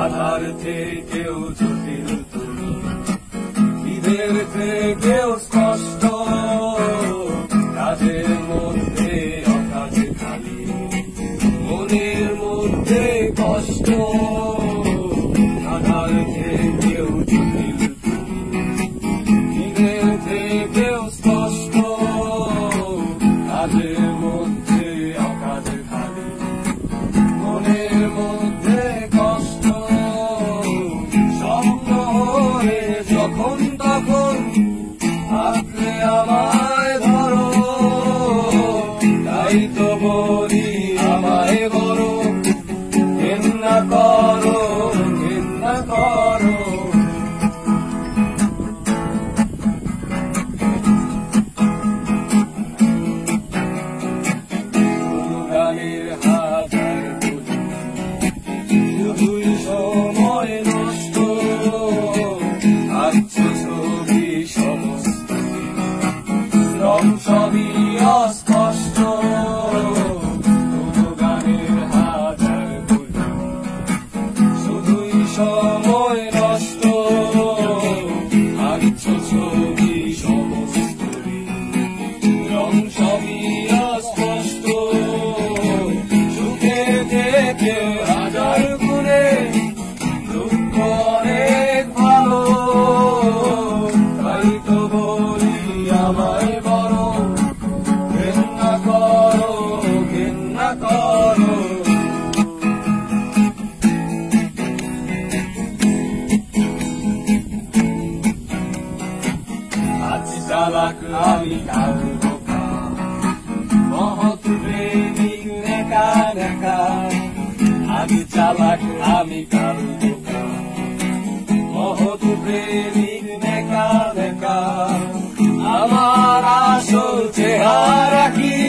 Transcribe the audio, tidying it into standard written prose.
আধার থেকেও জটিল তুমি, ঈদের থেকেও স্পষ্ট, কাজের মধ্যে অকাজে খালি, মনের মধ্যে কষ্ট। আধার থেকেও জটিল তুমি, ঈদের থেকেও স্পষ্ট, কাজের মধ্যে অকাজে খালি, মনের মধ্যে কষ্ট। স্বপ্ন হয়ে যখন তখন আঁকড়ে আমায় ধরো, তাই তো বলি আমায় বড় ঘেন্না করো, ঘেন্না করো। গানের হাজার শুধুই সময় নষ্ট, আচ্ছ ছবি সমস্ত রং সবই অস্পষ্ট। গানের হাজার শুধুই সময় নষ্ট, আচ্ছ ছবি সমস্ত রং সবই অস্পষ্ট। সুখে থেকে হাজার গুণে দুঃখ অনেক ভালো, তাই তো বলি আমায় বড় ঘেন্না করো, ঘেন্না করো। আজ চালাক আমি কাল বোকা, মহৎ প্রেমিক নেকা নেকা। আজ চালাক আমি কাল বোকা, মহৎ প্রেমিক নেকা নেকা। আমার আসল চেহারা কি